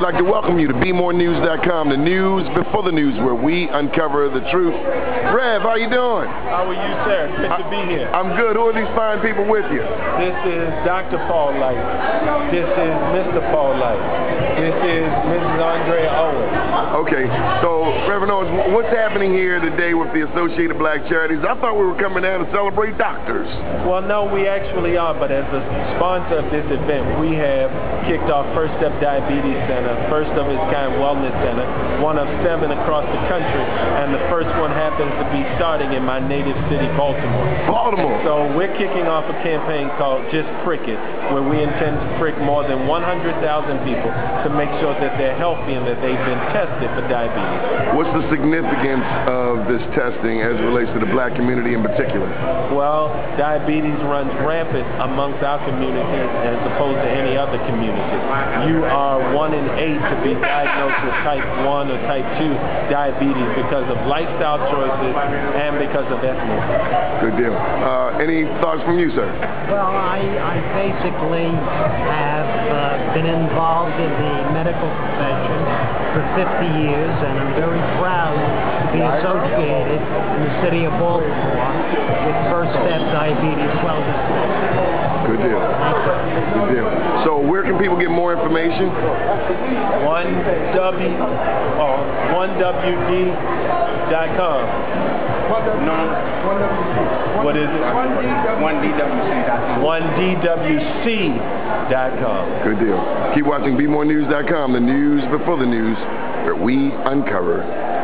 We'd like to welcome you to BeMoreNews.com, the news before the news, where we uncover the truth. Rev, how you doing? How are you, sir? Good to be here. I'm good. Who are these fine people with you? This is Dr. Paul Light. This is Mr. Paul Light. This is Mrs. Andrea Owens. Okay, so Reverend Owens, what's happening here today with the Associated Black Charities? I thought we were coming down to celebrate doctors. Well, no, we actually are, but as a sponsor of this event, we have kicked off First Step Diabetes Center, first of its kind wellness center, one of 7 across the country, and the first one happens to be starting in my native city, Baltimore. Baltimore. So we're kicking off a campaign called Just Prick It, where we intend to prick more than 100,000 people to make sure that they're healthy and that they've been tested for diabetes. What's the significance of this testing as it relates to the black community in particular? Well, diabetes runs rampant amongst our community as opposed to any other community. You are 1 in 8 to be diagnosed with type 1 or type 2 diabetes because of lifestyle choices and because of ethnicity. Good deal. Any thoughts from you, sir? Well, I basically have been involved in the medical profession for 50 years, and I'm very proud to be associated in the city of Baltimore with First Step Diabetes Wellness Center. Good deal. Good deal. So where can people get more information? 1WD.com. No. What is it? 1DWC.com. 1DWC.com. Good deal. Keep watching BeMoreNews.com, the news before the news, where we uncover